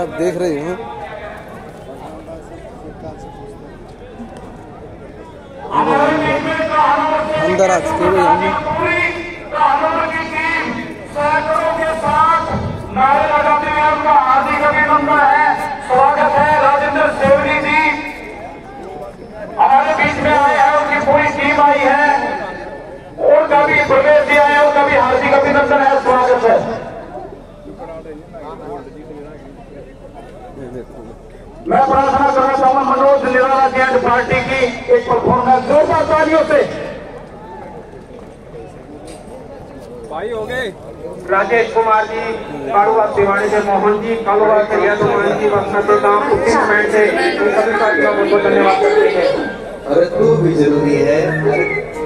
आप देख रहे हो। अंदर आ चुके हुए हमने हार्दिक अभिनंदन है, स्वागत है। राजेंद्र सेवरी जी हमारे बीच में आए हैं, उनकी पूरी टीम आई है, उनका भी प्रवेश दिया है, उनका भी हार्दिक अभिनंदन है, स्वागत है। मैं प्रार्थना करना चाहूंगा मनोज निराला जी एंड पार्टी की एक परफॉर्मेंस जोरदार तालियों से भाई हो गए। राजेश कुमार जी, काड़ुआ तिवारी से मोहन जी, कालुआ से मोहन जी, वसंत गांव से सभी का बहुत धन्यवाद करते हैं। और भी जरूरी है